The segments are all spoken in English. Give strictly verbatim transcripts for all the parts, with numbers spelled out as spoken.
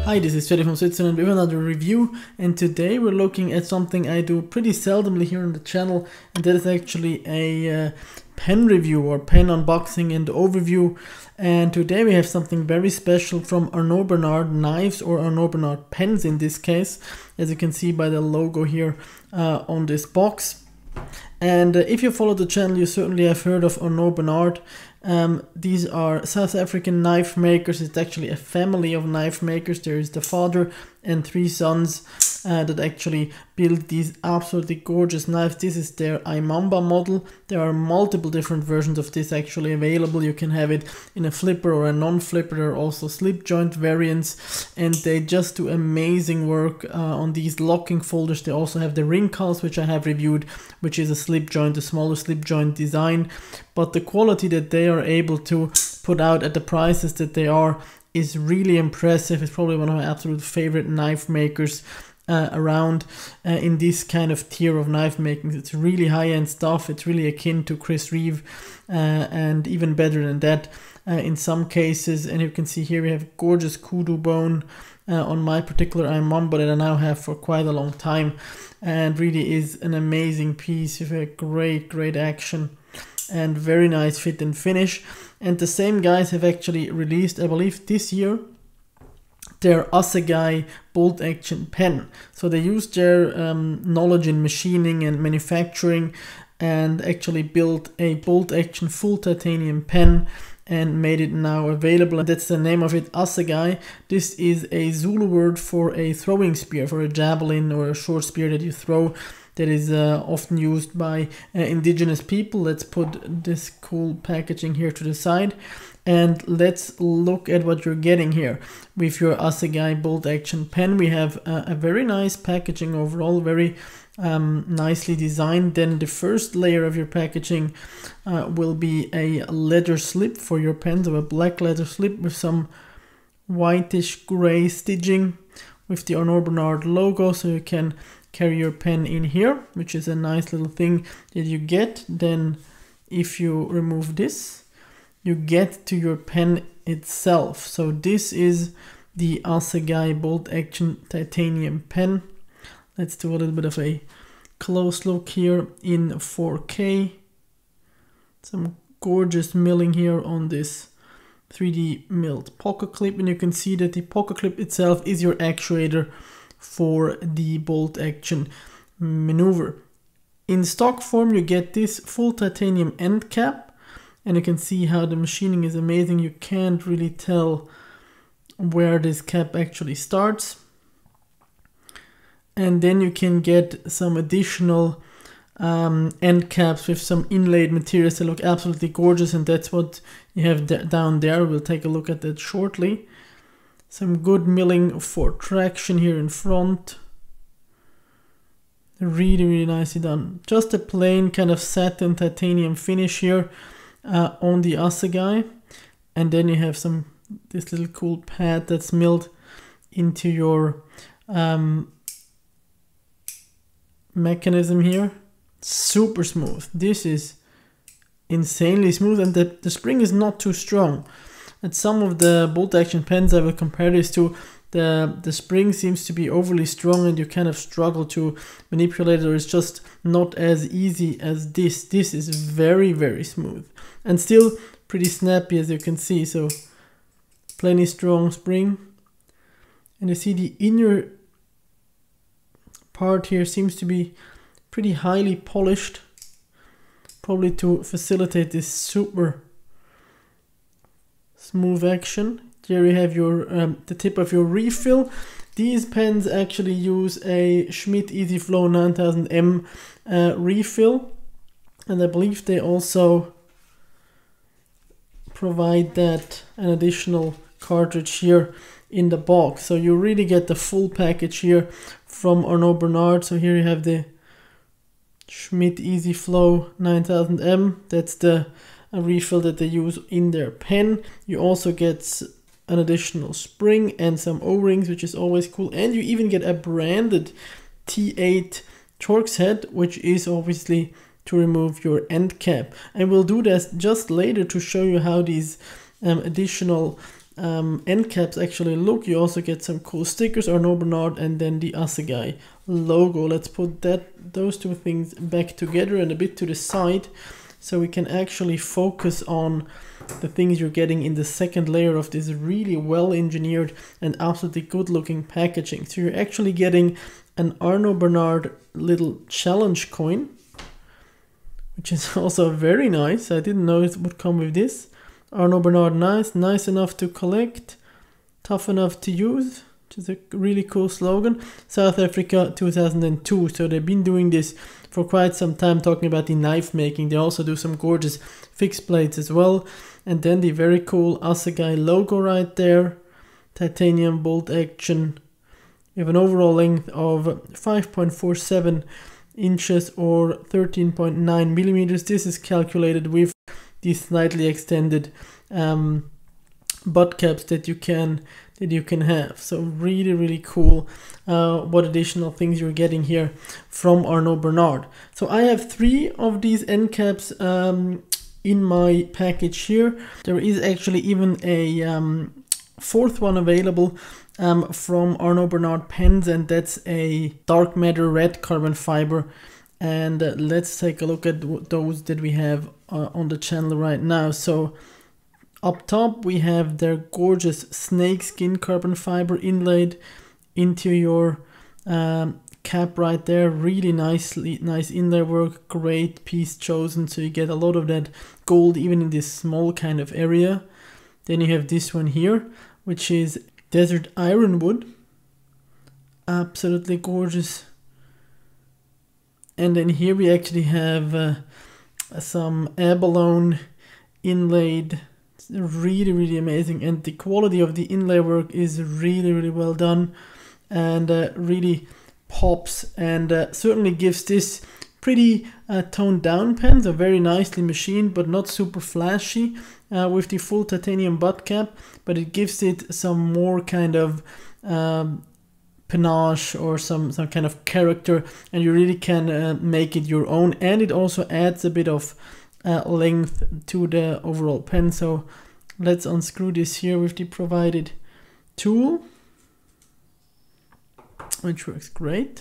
Hi, this is Freddy from Switzerland with another review, and today we're looking at something I do pretty seldomly here on the channel, and that is actually a uh, pen review or pen unboxing and overview. And today we have something very special from Arnaud Bernard knives, or Arnaud Bernard pens in this case, as you can see by the logo here uh, on this box. And uh, if you follow the channel, you certainly have heard of Arnaud Bernard. Um, these are South African knife makers. It's actually a family of knife makers. There is the father and three sons uh, that actually build these absolutely gorgeous knives. This is their iMamba model. There are multiple different versions of this actually available. You can have it in a flipper or a non-flipper. There are also slip joint variants, and they just do amazing work uh, on these locking folders. They also have the Ringcalls, which I have reviewed, which is a slip joint, a smaller slip joint design. But the quality that they are able to put out at the prices that they are is really impressive. It's probably one of my absolute favorite knife makers uh, around uh, in this kind of tier of knife making. It's really high-end stuff. It's really akin to Chris Reeve uh, and even better than that uh, in some cases. And you can see here we have gorgeous kudu bone uh, on my particular iMamba that I now have for quite a long time, and really is an amazing piece with a great, great action and very nice fit and finish. And the same guys have actually released, I believe this year, their Assegai bolt action pen. So they used their um, knowledge in machining and manufacturing and actually built a bolt action full titanium pen and made it now available. And that's the name of it, Assegai. This is a Zulu word for a throwing spear, for a javelin or a short spear that you throw, that is uh, often used by uh, indigenous people. Let's put this cool packaging here to the side, and let's look at what you're getting here with your Assegai bolt action pen. We have uh, a very nice packaging overall, very um, nicely designed. Then the first layer of your packaging uh, will be a leather slip for your pen, so a black leather slip with some whitish gray stitching with the Arnaud Bernard logo, so you can carry your pen in here, which is a nice little thing that you get. Then if you remove this, you get to your pen itself. So this is the Assegai bolt action titanium pen. Let's do a little bit of a close look here in four K. Some gorgeous milling here on this three D milled pocket clip, and you can see that the pocket clip itself is your actuator for the bolt action maneuver. In stock form you get this full titanium end cap, and you can see how the machining is amazing. You can't really tell where this cap actually starts. And then you can get some additional um, end caps with some inlaid materials that look absolutely gorgeous, and that's what you have down there. We'll take a look at that shortly. Some good milling for traction here in front. Really, really nicely done. Just a plain kind of satin titanium finish here uh, on the Assegai. And then you have some this little cool pad that's milled into your um, mechanism here. Super smooth. This is insanely smooth, and the, the spring is not too strong. At some of the bolt action pens I will compare this to, the, the spring seems to be overly strong and you kind of struggle to manipulate it, or it's just not as easy as this. This is very, very smooth and still pretty snappy, as you can see. So plenty strong spring. And you see the inner part here seems to be pretty highly polished, probably to facilitate this super smooth action. Here you have your um, the tip of your refill. These pens actually use a Schmidt EasyFlow nine thousand M uh, refill, and I believe they also provide that an additional cartridge here in the box. So you really get the full package here from Arnaud Bernard. So here you have the Schmidt EasyFlow nine thousand M. That's the a refill that they use in their pen. You also get an additional spring and some O-rings, which is always cool. And you even get a branded T eight Torx head, which is obviously to remove your end cap. And we'll do this just later to show you how these um, additional um, end caps actually look. You also get some cool stickers, Arnaud Bernard, and then the Assegai logo. Let's put that those two things back together and a bit to the side, so we can actually focus on the things you're getting in the second layer of this really well engineered and absolutely good looking packaging. So you're actually getting an Arnaud Bernard little challenge coin, which is also very nice. I didn't know it would come with this. Arnaud Bernard, nice, nice enough to collect, tough enough to use, which is a really cool slogan. South Africa two thousand two, so they've been doing this for quite some time, talking about the knife making. They also do some gorgeous fixed blades as well. And then the very cool Assegai logo right there, titanium bolt action. You have an overall length of five point four seven inches or thirteen point nine millimeters. This is calculated with the slightly extended um, butt caps that you can that you can have. So really, really cool. Uh, what additional things you're getting here from Arnaud Bernard. So I have three of these end caps um, in my package here. There is actually even a um, fourth one available um, from Arnaud Bernard pens, and that's a dark matter red carbon fiber. And uh, let's take a look at those that we have uh, on the channel right now. So up top we have their gorgeous snakeskin carbon fiber inlaid into your um, cap right there. Really nicely nice inlay work, great piece chosen, so you get a lot of that gold even in this small kind of area. Then you have this one here, which is desert ironwood, absolutely gorgeous. And then here we actually have uh, some abalone inlaid. It's really, really amazing. And the quality of the inlay work is really, really well done, and uh, really pops, and uh, certainly gives this pretty uh, toned down pen. So very nicely machined, but not super flashy uh, with the full titanium butt cap, but it gives it some more kind of um, panache or some some kind of character, and you really can uh, make it your own. And it also adds a bit of uh, length to the overall pen. So let's unscrew this here with the provided tool, which works great.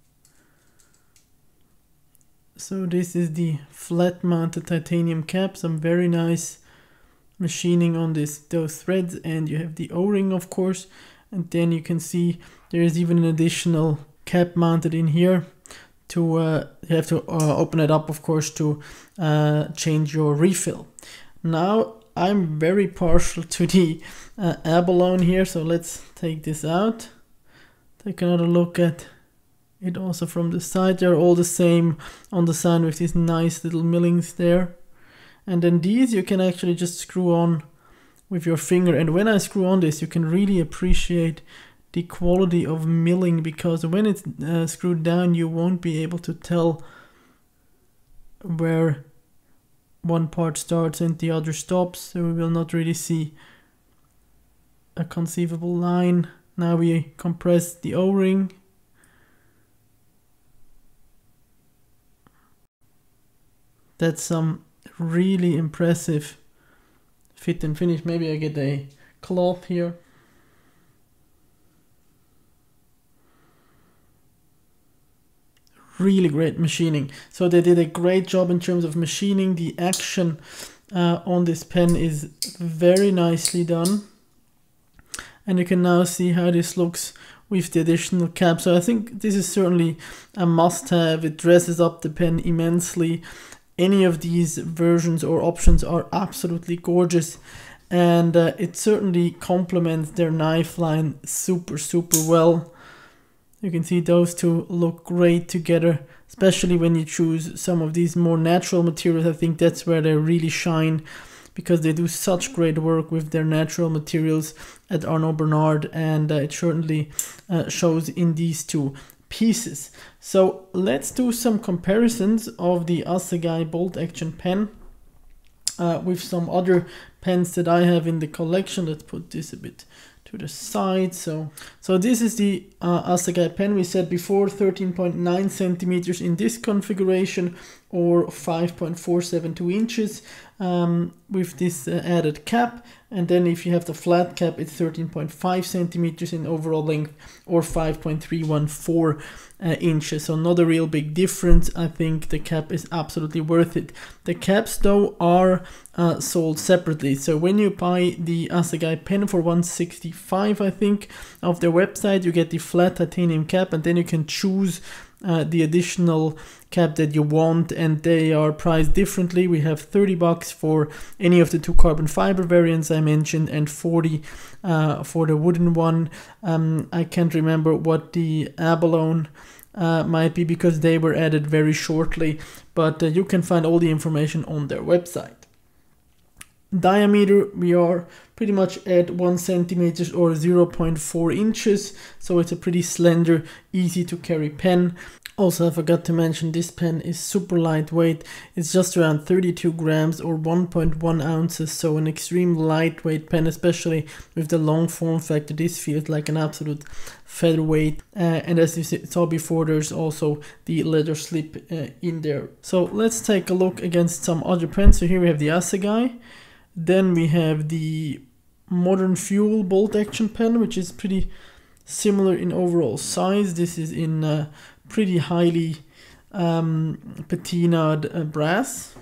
So this is the flat mounted titanium cap, some very nice machining on this those threads, and you have the O-ring of course. And then you can see there is even an additional cap mounted in here to uh, you have to uh, open it up of course to uh, change your refill. Now I'm very partial to the uh, abalone here, so let's take this out. Take another look at it also from the side. They're all the same on the side with these nice little millings there. And then these you can actually just screw on with your finger, and when I screw on this you can really appreciate the quality of milling, because when it's uh, screwed down you won't be able to tell where one part starts and the other stops, so we will not really see a conceivable line. Now we compress the O-ring. That's some really impressive fit and finish. Maybe I get a cloth here. Really great machining. So they did a great job in terms of machining. The action uh, on this pen is very nicely done. And you can now see how this looks with the additional cap. So I think this is certainly a must-have. It dresses up the pen immensely. Any of these versions or options are absolutely gorgeous, and uh, it certainly complements their knife line super super well. You can see those two look great together, especially when you choose some of these more natural materials. I think that's where they really shine, because they do such great work with their natural materials at Arnaud Bernard, and uh, it certainly uh, shows in these two pieces. So let's do some comparisons of the Assegai bolt action pen uh, with some other pens that I have in the collection. Let's put this a bit to the side. So so this is the uh, Assegai pen. We said before thirteen point nine centimeters in this configuration, or five point four seven two inches. Um, with this uh, added cap, and then if you have the flat cap, it's thirteen point five centimeters in overall length or five point three one four uh, inches. So not a real big difference. I think the cap is absolutely worth it. The caps though are uh, sold separately. So when you buy the Assegai pen for one hundred sixty-five, I think, of their website, you get the flat titanium cap, and then you can choose Uh, the additional cap that you want, and they are priced differently. We have thirty bucks for any of the two carbon fiber variants I mentioned, and forty uh, for the wooden one. um, I can't remember what the abalone uh, might be because they were added very shortly, but uh, you can find all the information on their website. Diameter, we are pretty much at one centimeter or zero point four inches, so it's a pretty slender, easy to carry pen. Also, I forgot to mention, this pen is super lightweight. It's just around thirty-two grams or one point one ounces, so an extreme lightweight pen, especially with the long form factor. This feels like an absolute featherweight, uh, and as you saw before, there's also the leather slip uh, in there. So let's take a look against some other pens. So here we have the Assegai. Then we have the Modern Fuel bolt action pen, which is pretty similar in overall size. This is in uh, pretty highly um, patinaed uh, brass.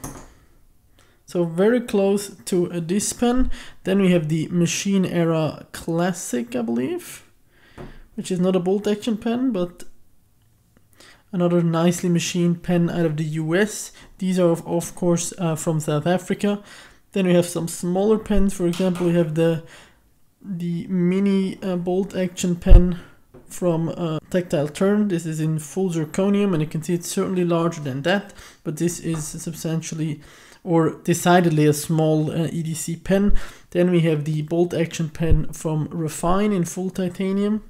So very close to uh, this pen. Then we have the Machine Era Classic, I believe, which is not a bolt action pen, but another nicely machined pen out of the U S. These are of, of course uh, from South Africa. Then we have some smaller pens. For example, we have the the mini uh, bolt action pen from uh, Tactile Turn. This is in full zirconium, and you can see it's certainly larger than that, but this is substantially or decidedly a small uh, E D C pen. Then we have the bolt action pen from Refine in full titanium.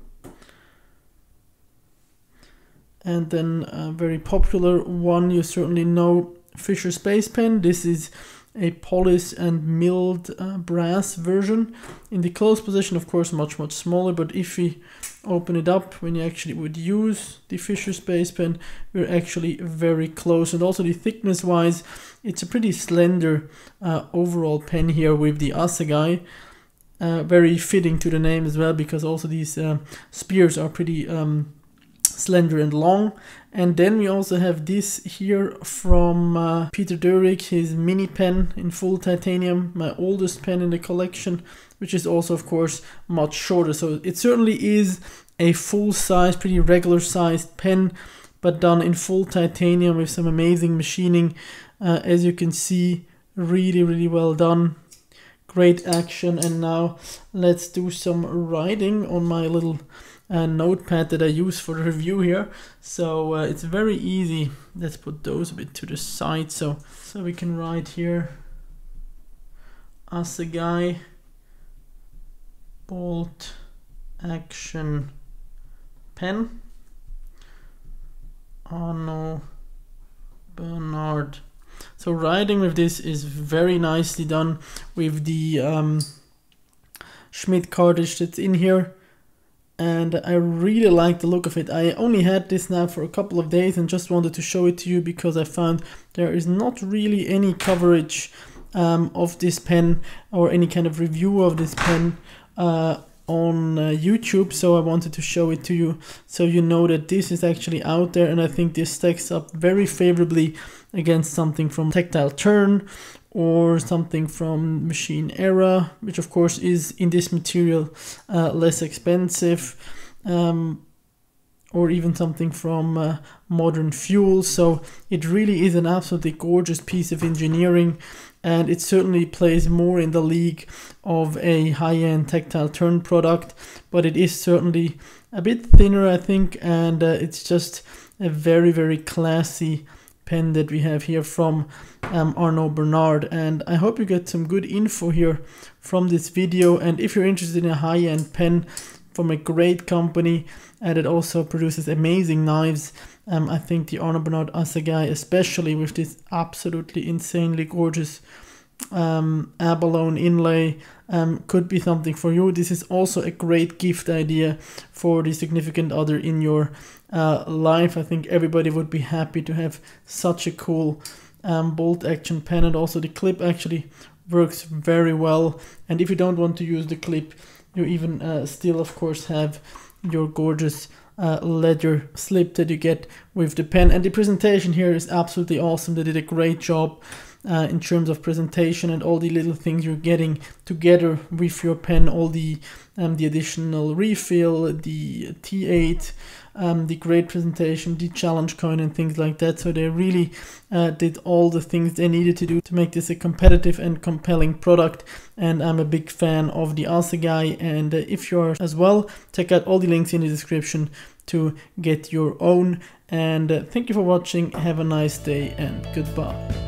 And then a very popular one, you certainly know, Fisher Space Pen. This is a polished and milled uh, brass version. In the closed position, of course, much much smaller, but if we open it up, when you actually would use the Fisher Space Pen, we're actually very close. And also the thickness wise, it's a pretty slender uh, overall pen here with the Assegai. Uh, very fitting to the name as well, because also these uh, spears are pretty um, slender and long. And then we also have this here from uh, Peter Dörig, his mini pen in full titanium, my oldest pen in the collection, which is also of course much shorter. So it certainly is a full size, pretty regular sized pen, but done in full titanium with some amazing machining. Uh, as you can see, really really well done, great action. And now let's do some writing on my little Uh, notepad that I use for the review here. So uh, it's very easy. Let's put those a bit to the side so so we can write here Assegai bolt action pen, Arno Bernard. So writing with this is very nicely done with the um, Schmidt cartridge that's in here. And I really like the look of it. I only had this now for a couple of days and just wanted to show it to you because I found there is not really any coverage um, of this pen or any kind of review of this pen uh, on uh, YouTube. So I wanted to show it to you so you know that this is actually out there. And I think this stacks up very favorably against something from Tactile Turn or something from Machine Era, which of course is in this material uh, less expensive, um, or even something from uh, Modern Fuel. So it really is an absolutely gorgeous piece of engineering, and it certainly plays more in the league of a high-end Tactile Turn product, but it is certainly a bit thinner, I think, and uh, it's just a very very classy pen that we have here from um, Arno Bernard. And I hope you get some good info here from this video. And if you're interested in a high-end pen from a great company and it also produces amazing knives, um, I think the Arno Bernard Assegai, especially with this absolutely insanely gorgeous um, abalone inlay, um, could be something for you. This is also a great gift idea for the significant other in your uh, life. I think everybody would be happy to have such a cool um, bolt action pen, and also the clip actually works very well. And if you don't want to use the clip, you even uh, still of course have your gorgeous uh, leather slip that you get with the pen. And the presentation here is absolutely awesome. They did a great job uh, in terms of presentation and all the little things you're getting together with your pen, all the um, the additional refill, the T eight, um, the great presentation, the challenge coin and things like that. So they really uh, did all the things they needed to do to make this a competitive and compelling product. And I'm a big fan of the Assegai, and uh, if you are as well, check out all the links in the description to get your own. And uh, thank you for watching. Have a nice day and goodbye.